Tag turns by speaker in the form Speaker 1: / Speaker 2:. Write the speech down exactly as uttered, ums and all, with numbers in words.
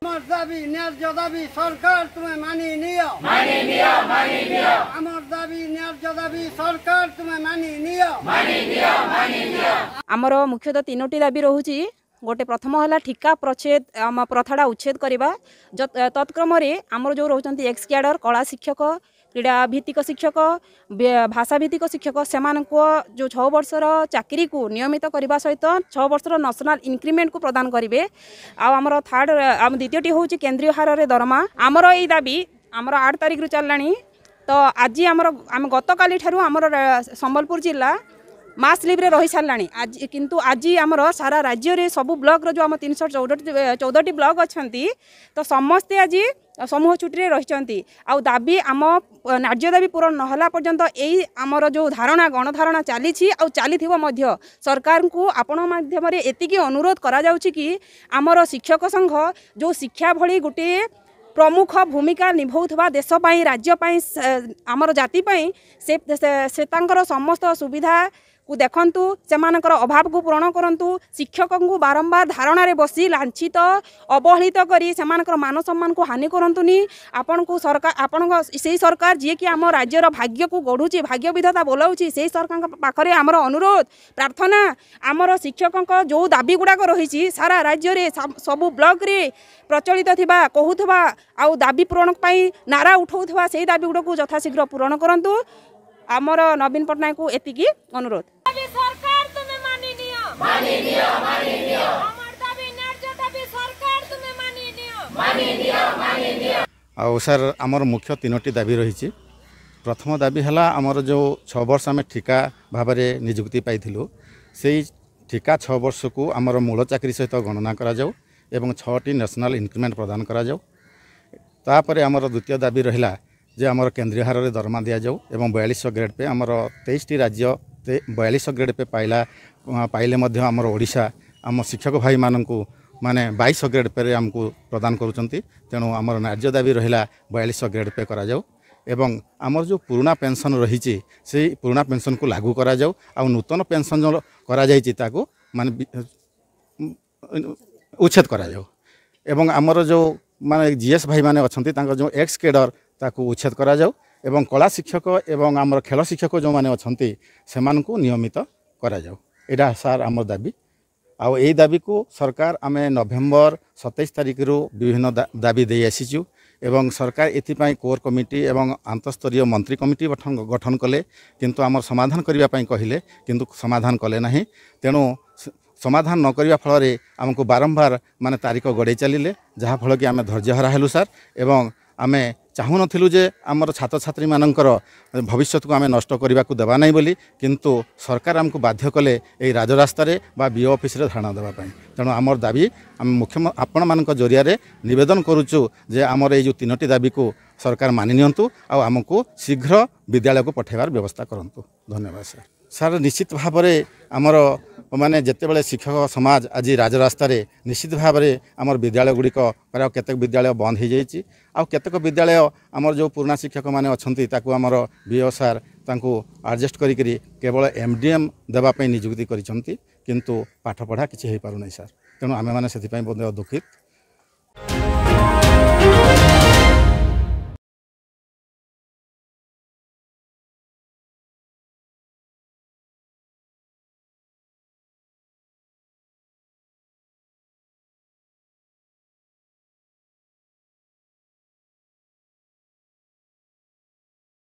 Speaker 1: আমার দাবি ন্যায্য দাবি সরকার তুমি মানি নিও
Speaker 2: মানি নিও মানি নিও
Speaker 1: আমার দাবি ন্যায্য দাবি সরকার তুমি মানি নিও
Speaker 2: মানি নিও মানি নিও
Speaker 3: आमर मुख्यतः तीनोटी दाबी रोचे गोटे प्रथम है ठिका प्रच्छेद आम प्रथाटा उच्छेद करवा तत्क्रम आमर जो रोचंती एक्स कैडर कला शिक्षक क्रीड़ा भित्तिक शिक्षक भाषा भित्तिक शिक्षक से जो छः वर्षर चाकरी को नियमित करने सहित छः वर्षर नेशनल इंक्रीमेंट को प्रदान करेंगे आमर थर्ड आम द्वितीयटी हूँ केन्द्रीय हार दरमा आमर यही दाबी आमर आठ तारिख रु चलला तो आज आमर आम गत काली ठारू आमर संबलपुर जिला मास लिव रे रही सारा आज किंतु आज आमर सारा राज्य रे सबु ब्लॉक रो जो आम तीन सौ चौदह चौदह ब्लॉक अच्छा तो समस्ते आज समूह छुट्टी रही आउ दाबी आम न्याय्य दाबी पूरण नहला पर्यंत यही आमर जो धारणा गणधारणा चली चली सरकार को आपण माध्यम एतिकी अनुरोध करा जाउछि कि आमर शिक्षक संघ जो शिक्षा भली गोटे प्रमुख भूमिका निभाउथबा देश पाई राज्य पाई आमर जाति पाई से, से, से तांकर समस्त सुविधा को देखंतु सेमानकर अभाव को पूरण करंतु शिक्षक को बारंबार धारणा रे बसी लांछित अवहेलित करी सेमानकर मान सम्मान को हानि करंतुनी आपन को सरकार आपन से सरकार जे कि आम राज्यर भाग्य को गढ़ुची भाग्य विधाता बोलाउची से सरकार पाखरे आमर अनुरोध प्रार्थना आमर शिक्षक जो दाबी गुड़ाक रही सारा राज्य रे सबु ब्लॉक रे प्रचलित थिबा कहूथबा आउ दाबी पूरण पाई नारा उठाउथबा से दाबी गुड़ा को यथाशीघ्र पूरण करंतु आमर नवीन पटनायक को एतिकी अनुरोध
Speaker 4: सरकार तुम्हें मानी नियो
Speaker 2: मानी नियो मानी नियो
Speaker 4: हमर दाबी न्याय्य दाबी सरकार तुम्हें मानी नियो
Speaker 2: मानी नियो मानी नियो
Speaker 5: आउ सर आमर मुख्य तीनोटी दाबी रही प्रथम दाबी है आमर जो छः वर्ष आम ठिका भाव में निजुक्ति पाइलु से ठिका छः वर्ष को आमर मूल चाकरी सहित गणना करा जाऊ एवं छटी नेशनल इंक्रीमेंट प्रदान करा जाऊ तापर आमर द्वितीय दाबी रहिला जे आमर केन्द्रीय हार में दरमा दि जाऊ एवं बयालीस ग्रेड पे आमर तेईस टी राज्य बयालीस ग्रेड पे पाइला पाइले मध्य आमर ओडिशा आम शिक्षक भाई मानू माने बाईस ग्रेड पे आमको प्रदान करुँच तेणु आमर न्याय्य दाबी रहिला बयालीस ग्रेड पे करा जाऊ एवं आमर जो पुराना पेंशन रही से पुराना पेंशन को लागू करा जाऊ आ नूतन पेंशन जो करा जायछि ताकू माने उच्छेद करा जाऊ एवं आमर जो माने जीएस भाई माने अछंती तांकर जो एक्स कैडर ताकू उच्छेद करा जाऊ एवं कला शिक्षक एवं आमर खेल शिक्षक जो माने अछंती सेमान को नियमित करा जाऊ एटा सार आमर दाबी आउ एई दाबी को सरकार आमे नवेम्बर सत्ताईस तारिख रु विभिन्न दा, दाबी दे आसीचु एवं सरकार एथिपाई कोर कमिटी एवं अंतस्तरीय मंत्री कमिटी गठन गठन कले किंतु आमर समाधान करिया पई कहिले किंतु समाधान कले नाही तेणु समाधान न करबा फल रे हमको बारंबार माने तारीख गड़े चलिले जहाँ फल कि आमे धैर्य हरा हेलु सर एवं आमे चाहू नथिलु जे आमर छात्र छात्री मानकर भविष्य को आमे नष्ट करने को देवा नहीं बोली किंतु सरकार आमको बाध्य कले एई राजरास्ता रे बा बीओ ऑफिस रे धारणा देवा पई तेणु आमर दाबी आम मुख्य आपण मानक जरिया रे निवेदन करूचु जे आमर ए जो तीनोटी दाबी को सरकार मानि नियंतु आ आमको शीघ्र विद्यालय को पठेबार व्यवस्था करंतु धन्यवाद सर सर निश्चित भाव में आमर माने जितेबाला शिक्षक समाज आज राजरास्तार निश्चित भाव में आमर विद्यालय गुड़िक प्राय केतेक विद्यालय बंद हो जाइए आउ केतेक विद्यालय आमर जो पुराना शिक्षक माने अछंती ताकू आमर बीओ सार तांकू एडजस्ट करी केवल एमडीएम देवाई निजुक्ति करिसंती किंतु पाठ पढ़ा किसी हो पारु नहीं सर तेणु आमे माने सेथिपई बहुत दुखित।